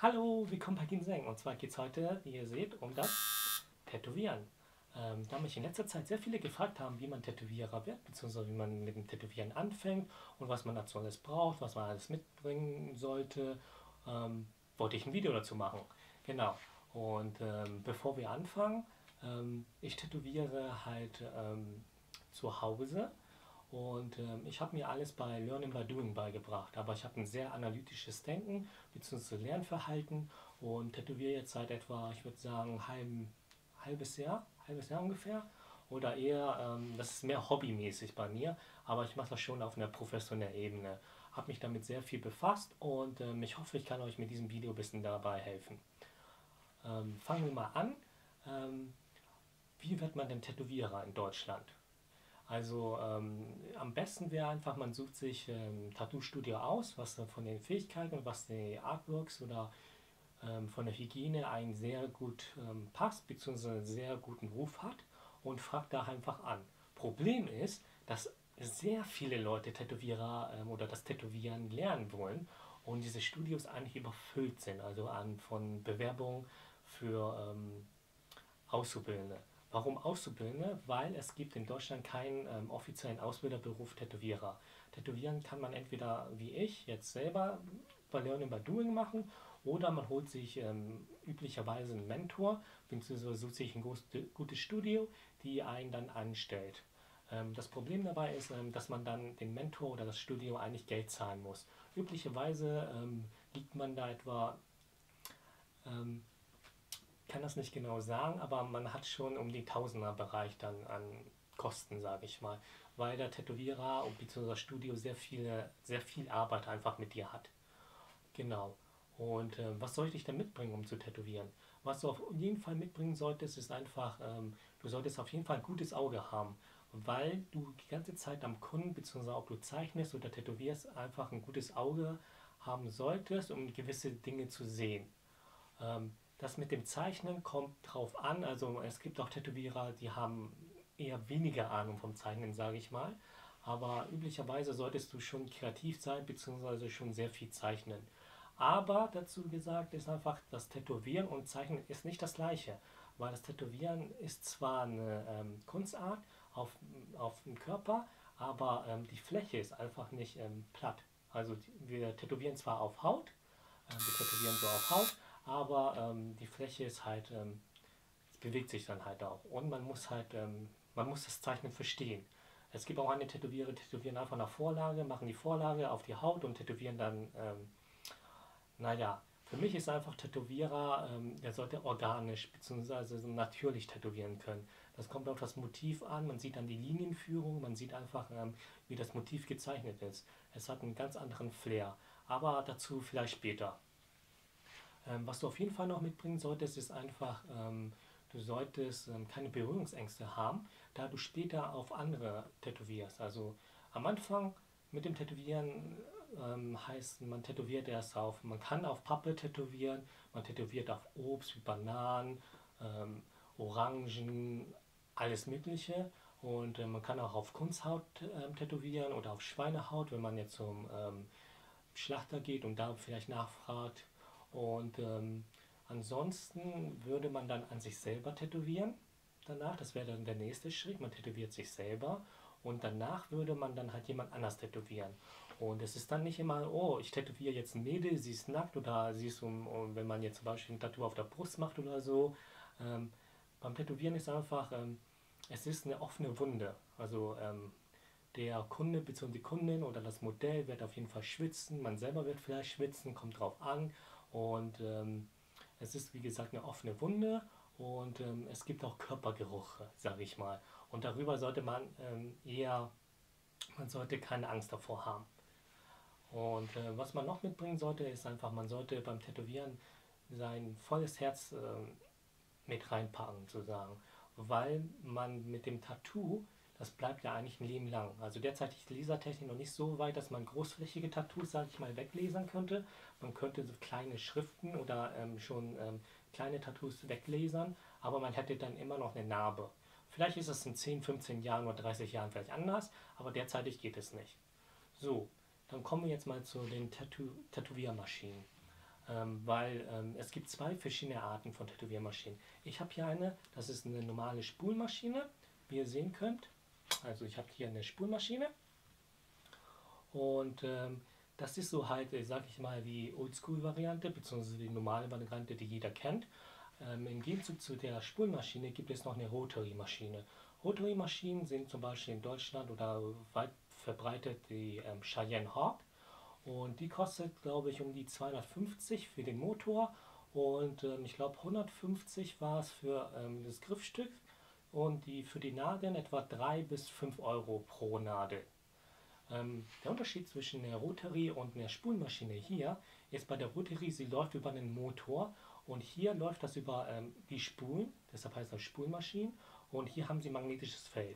Hallo, willkommen bei Ginseng. Und zwar geht es heute, wie ihr seht, um das Tätowieren. Da mich in letzter Zeit sehr viele gefragt haben, wie man Tätowierer wird, beziehungsweise wie man mit dem Tätowieren anfängt und was man dazu alles braucht, was man alles mitbringen sollte, wollte ich ein Video dazu machen. Genau. Und bevor wir anfangen, ich tätowiere halt zu Hause. Und ich habe mir alles bei Learning by Doing beigebracht, aber ich habe ein sehr analytisches Denken bzw. Lernverhalten und tätowiere jetzt seit etwa, ich würde sagen, halbes Jahr ungefähr. Oder eher, das ist mehr hobbymäßig bei mir, aber ich mache das schon auf einer professionellen Ebene. Habe mich damit sehr viel befasst und ich hoffe, ich kann euch mit diesem Video ein bisschen dabei helfen. Fangen wir mal an. Ähm, Wie wird man denn Tätowierer in Deutschland? Also am besten wäre einfach, man sucht sich Tattoo-Studio aus, was von den Fähigkeiten und was die Artworks oder von der Hygiene einen sehr gut passt, beziehungsweise einen sehr guten Ruf hat und fragt da einfach an. Problem ist, dass sehr viele Leute Tätowierer oder das Tätowieren lernen wollen und diese Studios eigentlich überfüllt sind, also von Bewerbungen für Auszubildende. Warum Auszubildende? Weil es gibt in Deutschland keinen offiziellen Ausbilderberuf Tätowierer. Tätowieren kann man entweder wie ich jetzt selber bei Learning by Doing machen oder man holt sich üblicherweise einen Mentor bzw. sucht sich ein gutes Studio, die einen dann anstellt. Das Problem dabei ist, dass man dann den Mentor oder das Studio eigentlich Geld zahlen muss. Üblicherweise liegt man da etwa ähm, kann das nicht genau sagen, aber man hat schon um die Tausender-Bereich dann an Kosten, sage ich mal, weil der Tätowierer und bzw. das Studio sehr viel Arbeit einfach mit dir hat. Genau. Und was sollte ich denn mitbringen, um zu tätowieren? Was du auf jeden Fall mitbringen solltest, ist einfach, du solltest auf jeden Fall ein gutes Auge haben, weil du die ganze Zeit am Kunden, beziehungsweise ob du zeichnest oder tätowierst, einfach ein gutes Auge haben solltest, um gewisse Dinge zu sehen. Das mit dem Zeichnen kommt drauf an. Also es gibt auch Tätowierer, die haben eher weniger Ahnung vom Zeichnen, sage ich mal. Aber üblicherweise solltest du schon kreativ sein, beziehungsweise schon sehr viel zeichnen. Aber dazu gesagt ist einfach, das Tätowieren und Zeichnen ist nicht das gleiche. Weil das Tätowieren ist zwar eine Kunstart auf dem Körper, aber die Fläche ist einfach nicht platt. Also wir tätowieren zwar auf Haut, wir tätowieren so auf Haut, aber die Fläche ist halt, es bewegt sich dann halt auch. Und man muss das Zeichnen verstehen. Es gibt auch eine Tätowierer, die tätowieren einfach nach Vorlage, machen die Vorlage auf die Haut und tätowieren dann, naja, für mich ist einfach Tätowierer, der sollte organisch bzw. so natürlich tätowieren können. Das kommt auf das Motiv an, man sieht dann die Linienführung, man sieht einfach, wie das Motiv gezeichnet ist. Es hat einen ganz anderen Flair, aber dazu vielleicht später. Was du auf jeden Fall noch mitbringen solltest, ist einfach, du solltest keine Berührungsängste haben, da du später auf andere tätowierst. Also am Anfang mit dem Tätowieren heißt, man tätowiert erst auf, man kann auf Pappe tätowieren, man tätowiert auf Obst wie Bananen, Orangen, alles Mögliche. Und man kann auch auf Kunsthaut tätowieren oder auf Schweinehaut, wenn man jetzt zum Schlachter geht und da vielleicht nachfragt. Und ansonsten würde man dann an sich selber tätowieren danach. Das wäre dann der nächste Schritt. Man tätowiert sich selber und danach würde man dann halt jemand anders tätowieren. Und es ist dann nicht immer, oh, ich tätowiere jetzt ein Mädel, sie ist nackt oder sie ist wenn man jetzt zum Beispiel ein Tattoo auf der Brust macht oder so. Ähm, Beim Tätowieren ist einfach, es ist eine offene Wunde. Also der Kunde bzw. die Kundin oder das Modell wird auf jeden Fall schwitzen, man selber wird vielleicht schwitzen, kommt drauf an. Und es ist wie gesagt eine offene Wunde und es gibt auch Körpergeruch, sage ich mal. Und darüber sollte man man sollte keine Angst davor haben. Und was man noch mitbringen sollte, ist einfach, man sollte beim Tätowieren sein volles Herz mit reinpacken, sozusagen. Weil man mit dem Tattoo, das bleibt ja eigentlich ein Leben lang. Also derzeit ist die Lasertechnik noch nicht so weit, dass man großflächige Tattoos, sage ich mal, weglasern könnte. Man könnte so kleine Schriften oder schon kleine Tattoos weglasern, aber man hätte dann immer noch eine Narbe. Vielleicht ist es in 10, 15 Jahren oder 30 Jahren vielleicht anders, aber derzeitig geht es nicht. So, dann kommen wir jetzt mal zu den Tätowiermaschinen. weil es gibt zwei verschiedene Arten von Tätowiermaschinen. Ich habe hier eine, das ist eine normale Spulmaschine, wie ihr sehen könnt. Also ich habe hier eine Spulmaschine und das ist so halt, sag ich mal, die Oldschool-Variante, beziehungsweise die normale Variante, die jeder kennt. Im Gegenzug zu der Spulmaschine gibt es noch eine Rotary-Maschine. Rotary-Maschinen sind zum Beispiel in Deutschland oder weit verbreitet die Cheyenne Hawk. Und die kostet, glaube ich, um die 250 für den Motor und ich glaube 150 war es für das Griffstück und die für die Nadeln etwa 3 bis 5 Euro pro Nadel. Der Unterschied zwischen der Rotary und der Spulmaschine hier ist bei der Rotary, sie läuft über einen Motor und hier läuft das über die Spulen, deshalb heißt das Spulmaschinen und hier haben sie magnetisches Feld.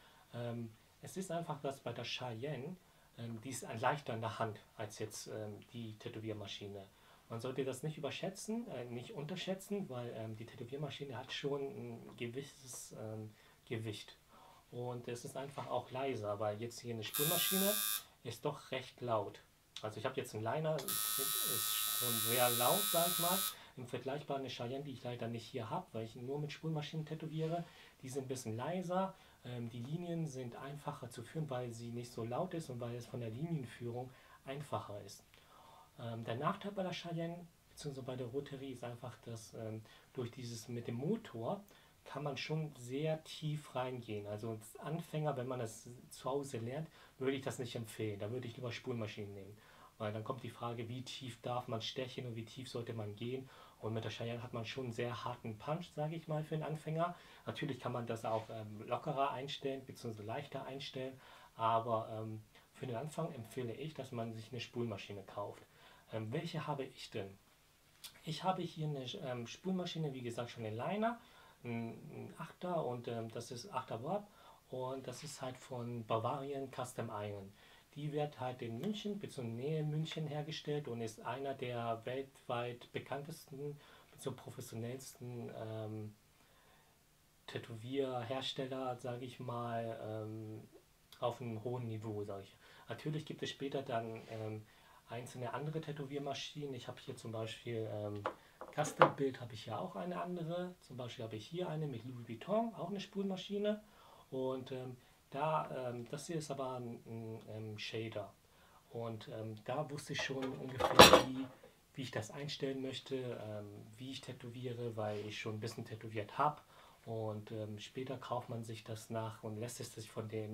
Es ist einfach, dass bei der Cheyenne, die ist leichter in der Hand als jetzt die Tätowiermaschine. Man sollte das nicht überschätzen, nicht unterschätzen, weil die Tätowiermaschine hat schon ein gewisses Gewicht. Und es ist einfach auch leiser, weil jetzt hier eine Spulmaschine ist doch recht laut. Also ich habe jetzt einen Liner, ist schon sehr laut, sag ich mal. Im vergleichbaren Cheyenne, die ich leider nicht hier habe, weil ich nur mit Spulmaschinen tätowiere, die sind ein bisschen leiser. Die Linien sind einfacher zu führen, weil sie nicht so laut ist und weil es von der Linienführung einfacher ist. Der Nachteil bei der Cheyenne bzw. bei der Rotary ist einfach, dass durch dieses mit dem Motor kann man schon sehr tief reingehen. Also als Anfänger, wenn man das zu Hause lernt, würde ich das nicht empfehlen. Da würde ich lieber Spulmaschinen nehmen. Weil dann kommt die Frage, wie tief darf man stechen und wie tief sollte man gehen. Und mit der Cheyenne hat man schon einen sehr harten Punch, sage ich mal, für einen Anfänger. Natürlich kann man das auch lockerer einstellen bzw. leichter einstellen. Aber für den Anfang empfehle ich, dass man sich eine Spulmaschine kauft. Welche habe ich denn? Ich habe hier eine Spulmaschine, wie gesagt, schon den Liner, ein 8er und das ist 8er Warp und das ist halt von Bavarian Custom Iron. Die wird halt in München bzw. Nähe München hergestellt und ist einer der weltweit bekanntesten bzw. professionellsten Tätowierhersteller, sage ich mal, auf einem hohen Niveau, sage ich. Natürlich gibt es später dann einzelne andere Tätowiermaschinen. Ich habe hier zum Beispiel Custom Build habe ich ja auch eine andere. Zum Beispiel habe ich hier eine mit Louis Vuitton, auch eine Spulmaschine. Und das hier ist aber ein Shader. Und da wusste ich schon ungefähr, wie ich das einstellen möchte, wie ich tätowiere, weil ich schon ein bisschen tätowiert habe. Und später kauft man sich das nach und lässt es sich von dem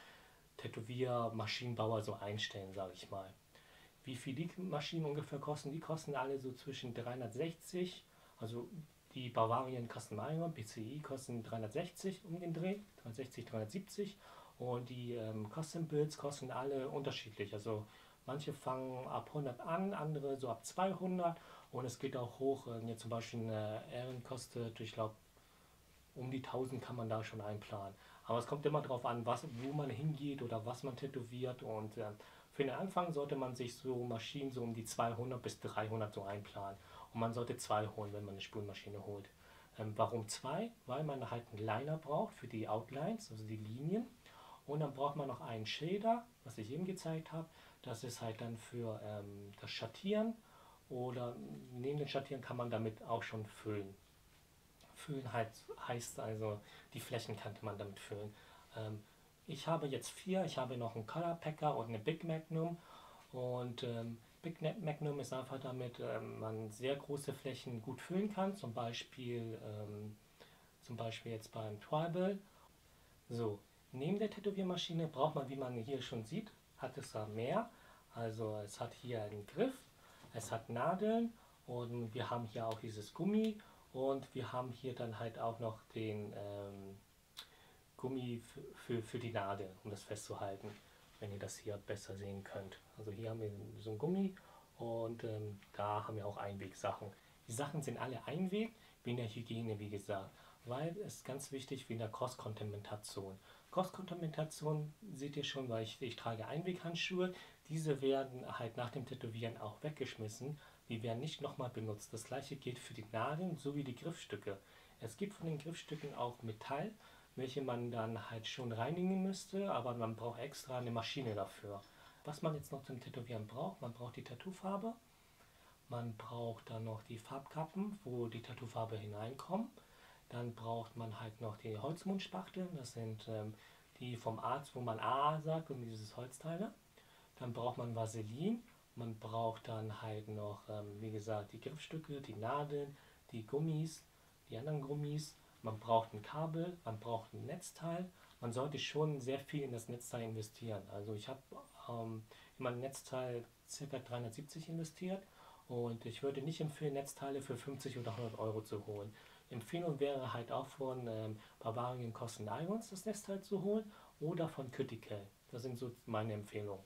Tätowiermaschinenbauer so einstellen, sage ich mal. Wie viel die Maschinen ungefähr kosten? Die kosten alle so zwischen 360, also die Bavarian Custom Iron, PCI kosten 360 um den Dreh, 360, 370 und die Custom Builds kosten alle unterschiedlich. Also manche fangen ab 100 an, andere so ab 200 und es geht auch hoch. Jetzt zum Beispiel eine Ehren kostet, ich glaube, um die 1000 kann man da schon einplanen. Aber es kommt immer darauf an, wo man hingeht oder was man tätowiert und für den Anfang sollte man sich so Maschinen so um die 200 bis 300 so einplanen. Und man sollte zwei holen, wenn man eine Spulmaschine holt. Warum zwei? Weil man halt einen Liner braucht für die Outlines, also die Linien. Und dann braucht man noch einen Shader, was ich eben gezeigt habe. Das ist halt dann für das Schattieren. Oder neben dem Schattieren kann man damit auch schon füllen. Füllen halt heißt also, die Flächenkante man damit füllen. Ich habe jetzt 4, ich habe noch einen Color Packer und eine Big Magnum und Big Magnum ist einfach damit, man sehr große Flächen gut füllen kann, zum Beispiel jetzt beim Tribal. So, neben der Tätowiermaschine braucht man, wie man hier schon sieht, hat es da mehr. Also es hat hier einen Griff, es hat Nadeln und wir haben hier auch dieses Gummi und wir haben hier dann halt auch noch den Gummi für die Nadel, um das festzuhalten, wenn ihr das hier besser sehen könnt. Also hier haben wir so ein Gummi und da haben wir auch Einwegsachen. Die Sachen sind alle Einweg, wie in der Hygiene, wie gesagt, weil es ist ganz wichtig wie in der Cross-Kontamination. Cross-Kontamination seht ihr schon, weil ich trage Einweghandschuhe. Diese werden halt nach dem Tätowieren auch weggeschmissen. Die werden nicht nochmal benutzt. Das gleiche gilt für die Nadeln sowie die Griffstücke. Es gibt von den Griffstücken auch Metall, welche man dann halt schon reinigen müsste, aber man braucht extra eine Maschine dafür. Was man jetzt noch zum Tätowieren braucht, man braucht die Tattoofarbe, Man braucht dann noch die Farbkappen, wo die Tattoofarbe hineinkommt. Dann braucht man halt noch die Holzmundspachteln, das sind die vom Arzt, wo man A sagt und dieses Holzteile. Dann braucht man Vaseline, man braucht dann halt noch, wie gesagt, die Griffstücke, die Nadeln, die Gummis, die anderen Gummis. Man braucht ein Kabel, man braucht ein Netzteil. Man sollte schon sehr viel in das Netzteil investieren. Also ich habe in mein Netzteil ca. 370 investiert und ich würde nicht empfehlen, Netzteile für 50 oder 100 Euro zu holen. Empfehlung wäre halt auch von Bavarian Cotton Irons das Netzteil zu holen oder von Cuticle. Das sind so meine Empfehlungen.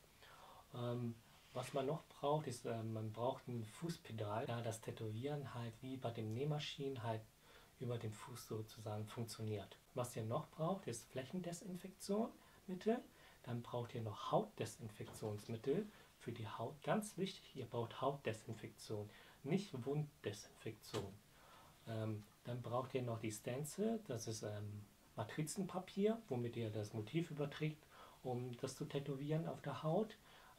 Was man noch braucht, ist, man braucht ein Fußpedal, da das Tätowieren halt wie bei den Nähmaschinen halt über den Fuß sozusagen funktioniert. Was ihr noch braucht, ist Flächendesinfektionsmittel. Dann braucht ihr noch Hautdesinfektionsmittel für die Haut. Ganz wichtig, ihr braucht Hautdesinfektion, nicht Wunddesinfektion. Dann braucht ihr noch die Stencil, das ist Matrizenpapier, womit ihr das Motiv überträgt, um das zu tätowieren auf der Haut.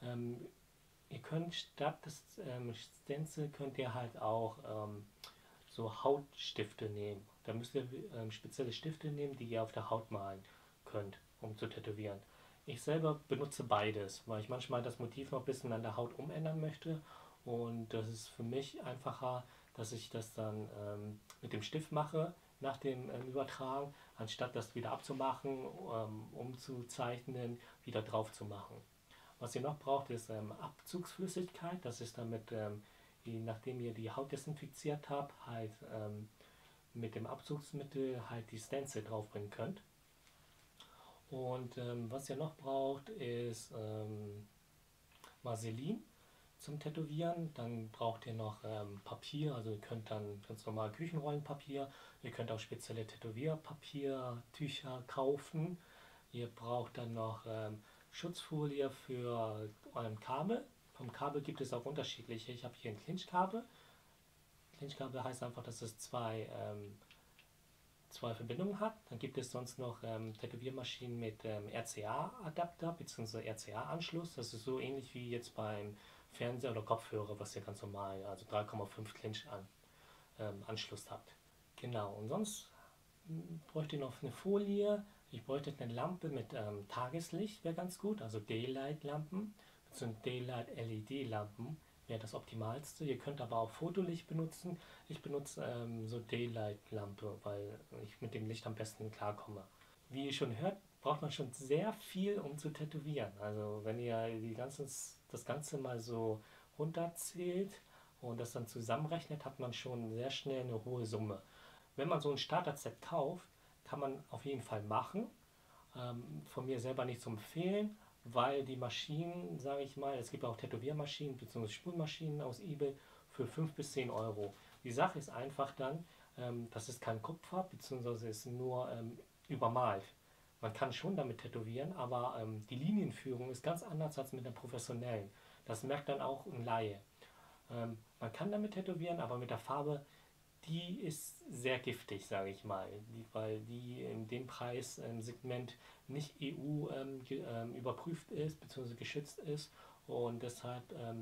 Ihr könnt statt des Stencil könnt ihr halt auch so Hautstifte nehmen. Da müsst ihr spezielle Stifte nehmen, die ihr auf der Haut malen könnt, um zu tätowieren. Ich selber benutze beides, weil ich manchmal das Motiv noch ein bisschen an der Haut umändern möchte und das ist für mich einfacher, dass ich das dann mit dem Stift mache nach dem Übertragen, anstatt das wieder abzumachen, umzuzeichnen, wieder drauf zu machen. Was ihr noch braucht, ist Abzugsflüssigkeit. Das ist damit, nachdem ihr die Haut desinfiziert habt, halt mit dem Abzugsmittel halt die Stencil draufbringen könnt. Und was ihr noch braucht, ist Vaseline zum Tätowieren. Dann braucht ihr noch Papier, also ihr könnt dann ganz normal Küchenrollenpapier, ihr könnt auch spezielle Tätowierpapiertücher kaufen. Ihr braucht dann noch Schutzfolie für euren Kabel. Vom Kabel gibt es auch unterschiedliche. Ich habe hier ein Clinchkabel. Clinchkabel heißt einfach, dass es zwei Verbindungen hat. Dann gibt es sonst noch Tätowiermaschinen mit RCA-Adapter bzw. RCA-Anschluss. Das ist so ähnlich wie jetzt beim Fernseher oder Kopfhörer, was ihr ganz normal, also 3,5 Clinch Anschluss habt. Genau, und sonst bräuchte ich noch eine Folie. Ich bräuchte eine Lampe mit Tageslicht, wäre ganz gut, also Daylight-Lampen, bzw. Daylight-LED-Lampen wäre das Optimalste. Ihr könnt aber auch Fotolicht benutzen. Ich benutze so Daylight-Lampe, weil ich mit dem Licht am besten klarkomme. Wie ihr schon hört, braucht man schon sehr viel, um zu tätowieren. Also wenn ihr das Ganze mal so runterzählt und das dann zusammenrechnet, hat man schon sehr schnell eine hohe Summe. Wenn man so ein Starter-Set kauft, kann man auf jeden Fall machen. Von mir selber nicht zu empfehlen, weil die Maschinen, sage ich mal, es gibt auch Tätowiermaschinen bzw. Spulmaschinen aus eBay für 5 bis 10 Euro. Die Sache ist einfach dann, das ist kein Kupfer bzw. ist nur übermalt. Man kann schon damit tätowieren, aber die Linienführung ist ganz anders als mit der professionellen. Das merkt dann auch ein Laie. Man kann damit tätowieren, aber mit der Farbe, die ist sehr giftig, sage ich mal, weil die in dem Preissegment nicht EU überprüft ist bzw. geschützt ist und deshalb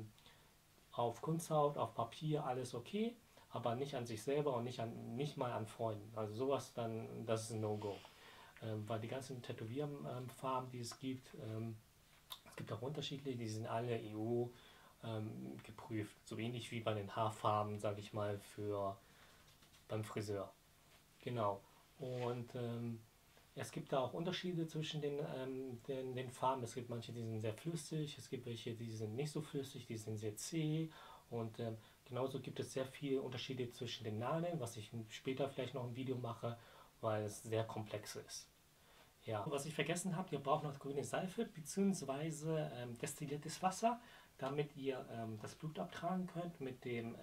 auf Kunsthaut, auf Papier alles okay, aber nicht an sich selber und nicht mal an Freunden. Also sowas dann, das ist ein No-Go. Weil die ganzen Tätowierfarben, die es gibt auch unterschiedliche, die sind alle EU geprüft, so ähnlich wie bei den Haarfarben, sage ich mal, beim Friseur. Genau. Und es gibt da auch Unterschiede zwischen den Farben. Es gibt manche, die sind sehr flüssig, es gibt welche, die sind nicht so flüssig, die sind sehr zäh. Und genauso gibt es sehr viele Unterschiede zwischen den Nadeln, was ich später vielleicht noch ein Video mache, weil es sehr komplex ist. Ja, was ich vergessen habe, ihr braucht noch grüne Seife bzw. destilliertes Wasser, damit ihr das Blut abtragen könnt mit dem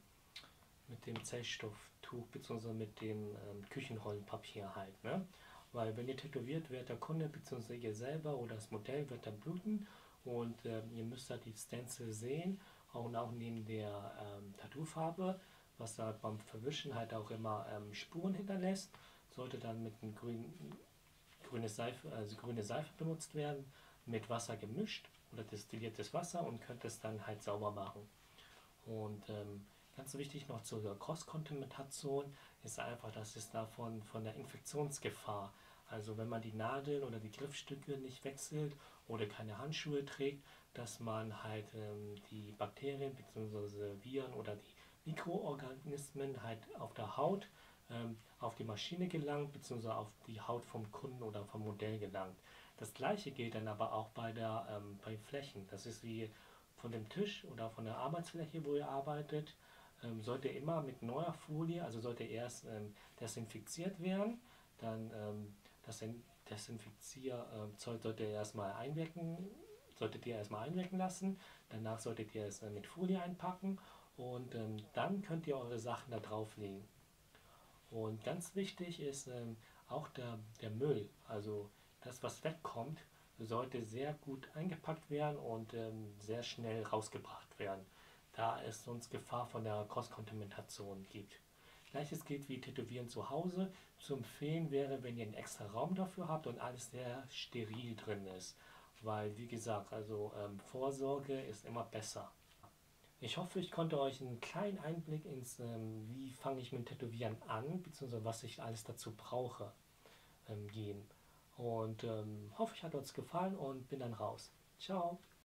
Zellstofftuch bzw. mit dem Küchenrollenpapier halt. Ne? Weil wenn ihr tätowiert, wird der Kunde bzw. ihr selber oder das Modell wird dann bluten und ihr müsst halt die Stencil sehen und auch neben der Tattoofarbe, was da beim Verwischen halt auch immer Spuren hinterlässt, sollte dann mit einem grüne Seife benutzt werden, mit Wasser gemischt oder destilliertes Wasser und könnt es dann halt sauber machen. Und ganz wichtig noch zur Cross-Kontamination ist einfach, dass es davon von der Infektionsgefahr, also wenn man die Nadeln oder die Griffstücke nicht wechselt oder keine Handschuhe trägt, dass man halt die Bakterien bzw. Viren oder die Mikroorganismen halt auf der Haut, auf die Maschine gelangt bzw. auf die Haut vom Kunden oder vom Modell gelangt. Das gleiche gilt dann aber auch bei Flächen. Das ist wie von dem Tisch oder von der Arbeitsfläche, wo ihr arbeitet, sollte immer mit neuer Folie, also sollte erst desinfiziert werden, dann das Desinfizierzeug solltet ihr erstmal einwirken lassen, danach solltet ihr es mit Folie einpacken und dann könnt ihr eure Sachen da drauflegen. Und ganz wichtig ist auch der Müll, also das, was wegkommt, sollte sehr gut eingepackt werden und sehr schnell rausgebracht werden, da es sonst Gefahr von der Cross-Kontamination gibt. Gleiches gilt wie Tätowieren zu Hause. Zu empfehlen wäre, wenn ihr einen extra Raum dafür habt und alles sehr steril drin ist, weil wie gesagt, also Vorsorge ist immer besser. Ich hoffe, ich konnte euch einen kleinen Einblick ins, wie fange ich mit Tätowieren an, beziehungsweise was ich alles dazu brauche, geben. Und hoffe, ich hat euch gefallen und bin dann raus. Ciao!